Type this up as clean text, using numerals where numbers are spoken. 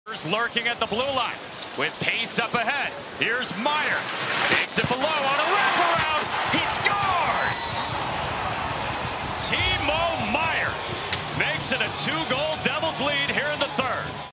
Lurking at the blue line with pace up ahead. Here's Meier. Takes it below on a wraparound. He scores! Timo Meier makes it a 2-goal Devils lead here